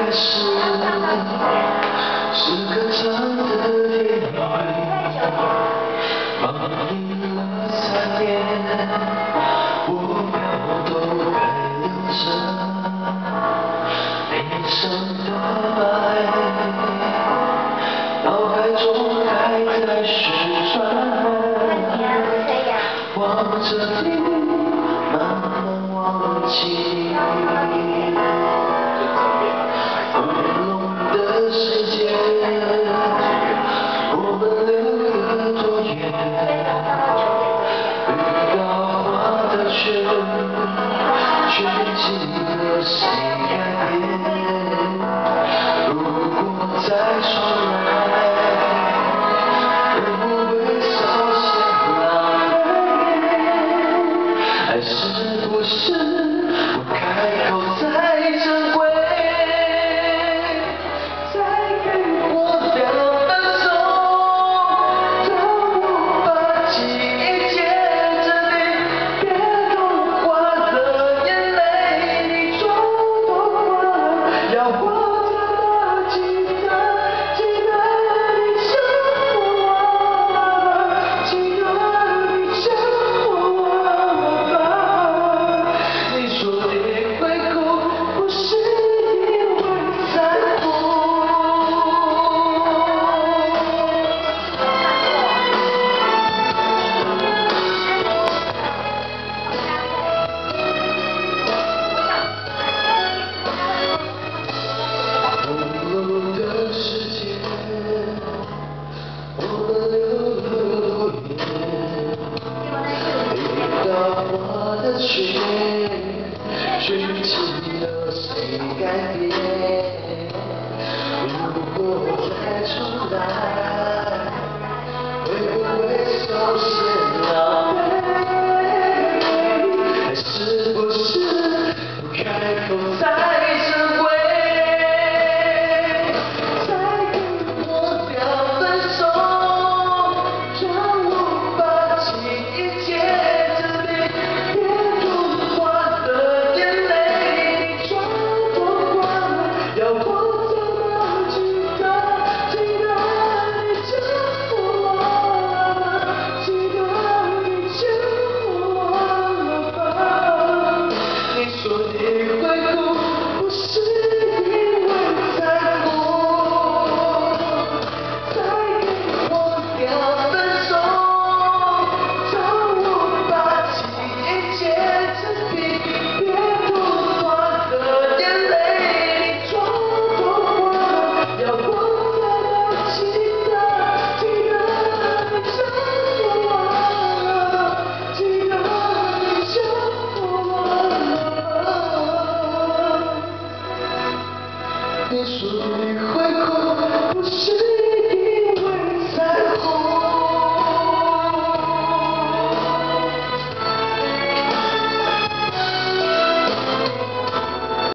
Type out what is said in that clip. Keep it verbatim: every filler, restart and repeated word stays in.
开始是个长的电影，放映了三年，我票都该留着，悲伤的爱，脑海中还在旋转，望着你，慢慢忘记。 朦胧的世界，我们溜得多远？遇到花的雪，却记得谁改变。如果再重来，会不会稍显狼狈？爱是不是不开口再珍贵？ 却却记得谁改变？如果再重来，